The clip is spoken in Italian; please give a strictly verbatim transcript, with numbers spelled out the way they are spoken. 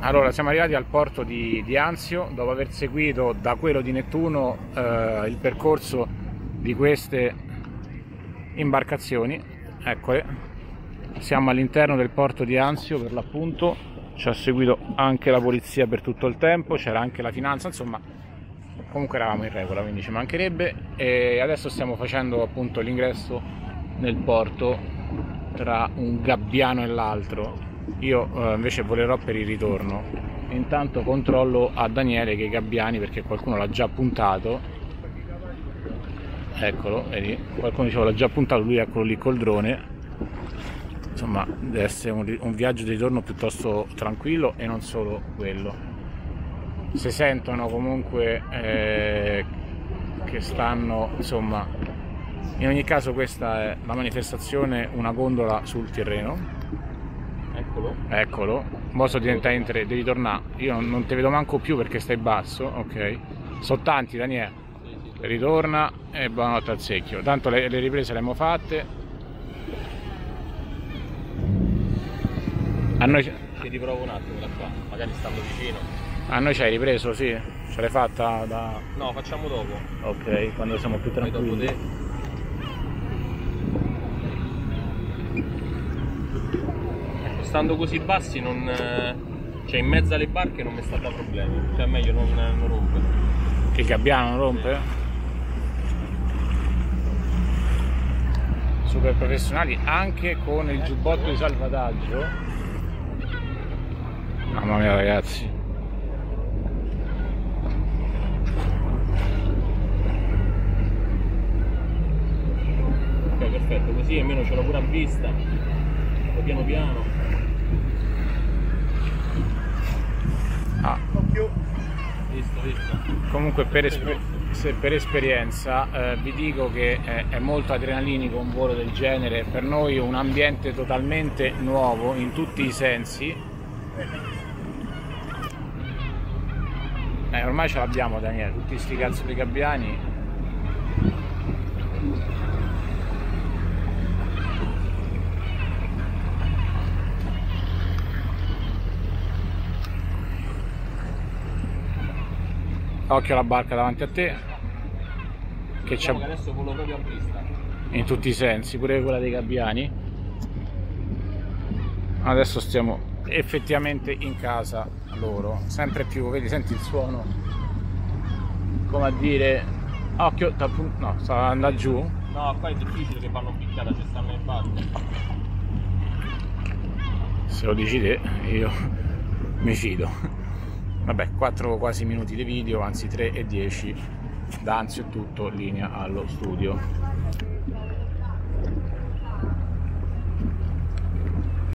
Allora, siamo arrivati al porto di, di Anzio dopo aver seguito da quello di Nettuno eh, il percorso di queste imbarcazioni. Eccole, siamo all'interno del porto di Anzio per l'appunto, ci ha seguito anche la polizia per tutto il tempo, c'era anche la finanza, insomma comunque eravamo in regola, quindi ci mancherebbe. E adesso stiamo facendo appunto l'ingresso nel porto tra un gabbiano e l'altro. Io eh, invece volerò per il ritorno. Intanto controllo a Daniele che i gabbiani, perché qualcuno l'ha già puntato, eccolo, vedi, qualcuno diceva l'ha già puntato, lui eccolo lì col drone. Insomma deve essere un, un viaggio di ritorno piuttosto tranquillo, e non solo quello. Si sentono comunque eh, che stanno, insomma, in ogni caso questa è la manifestazione, una gondola sul Tirreno. Eccolo, eccolo. Mo so diventare in tre, devi tornare. Io non, non ti vedo manco più perché stai basso, ok? Sono tanti, Daniele. Ritorna e buonanotte al secchio. Tanto le, le riprese le abbiamo fatte. A noi ti riprovo un attimo da qua, magari stando vicino. A noi ci hai ripreso, sì? Ce l'hai fatta da... No, facciamo dopo. Ok, quando siamo più tranquilli. Dopo stando così bassi non, cioè in mezzo alle barche non mi sta da problemi, cioè meglio non, non rompe. Il gabbiano non rompe? Sì. Super professionali anche con il giubbotto di salvataggio. Mamma mia ragazzi. Ok, perfetto, così almeno ce l'ho pure a vista, piano piano. Ah. Visto, visto. Comunque per, esper se per esperienza eh, vi dico che è, è molto adrenalinico un volo del genere, per noi un ambiente totalmente nuovo in tutti i sensi. Eh, ormai ce l'abbiamo Daniele, tutti sti cazzo di gabbiani. Occhio alla barca davanti a te, che c'è adesso volo proprio a vista in tutti i sensi, pure quella dei gabbiani. Adesso stiamo effettivamente in casa loro, sempre più, vedi, senti il suono, come a dire occhio, no, sta andando giù. No, qua è difficile che vanno piccata, ci stanno in barca. Se lo dici te, io mi fido. Vabbè, quattro quasi minuti di video, anzi tre e dieci, da Anzio è tutto, linea allo studio.